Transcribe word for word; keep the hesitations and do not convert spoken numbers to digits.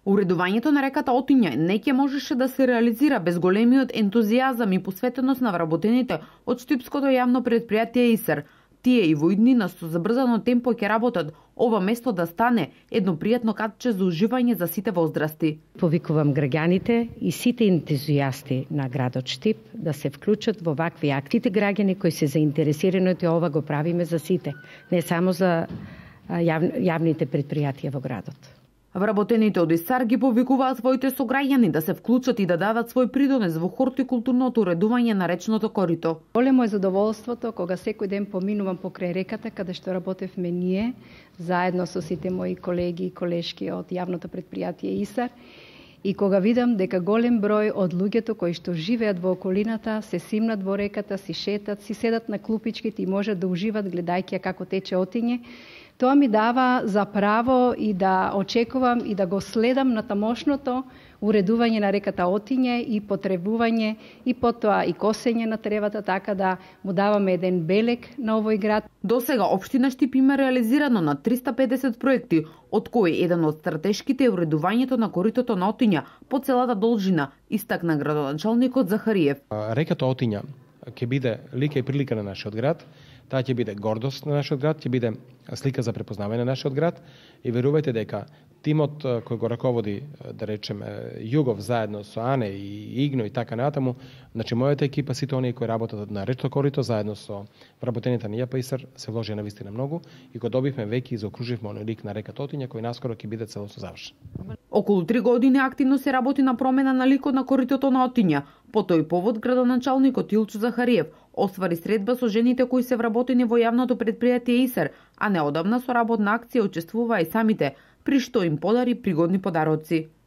Уредувањето на реката Отиња не ќе можеше да се реализира без големиот ентузијазам и посветеност на вработените од Штипското јавно предпријатие ИСАР. Тие и во иднина со забрзано темпо ќе работат ова место да стане едно пријатно катче за уживање за сите возрасти. Повикувам граѓаните и сите ентузијасти на градот Штип да се вклучат во вакви акции. Сите граѓани кои се заинтересирани од ова го правиме за сите, не само за јав, јавните предпријатија во градот. Вработените од ИСАР ги повикуваат своите сограѓани да се вклучат и да дадат свој придонес во хортикултурното уредување на речното корито. Големо е задоволството кога секој ден поминувам покрај реката каде што работевме ние, заедно со сите мои колеги и колешки од јавното предпријатие ИСАР, и кога видам дека голем број од луѓето кои што живеат во околината се симнат во реката, си шетат, си седат на клупичките и можат да уживат гледајќи како тече Отиње, тоа ми дава за право и да очекувам и да го следам на тамошното уредување на реката Отиње и потребување и потоа и косење на тревата, така да му даваме еден белег на овој град. До сега општина Штип има реализирано на триста педесет проекти, од кои еден од стратешките е уредувањето на коритото на Отиња по целата должина, истакна градоначалникот Захариев. Реката Отиња ќе биде лика и прилика на нашиот град. Таа ќе биде гордост на нашиот град, ќе биде слика за препознавање на нашиот град и верувајте дека тимот кој го раководи, да речеме, Југов заедно со Ане и Игно и така натаму, значи мојата екипа, сите оние кои работат на речно корито заедно со вработените на ЈП ИСАР се вложија навистина многу и го добивме веќе и заокруживме оној лик на реката Отиња кој наскоро ќе биде целосно завршен. Околу три години активно се работи на промена на ликот на коритото на Отиња. По тој повод градоначалникот Илчо Захариев оствари средба со жените кои се вработени во јавното предпријатие ИСАР, а неодамна со работна акција учествуваа и самите, при што им подари пригодни подароци.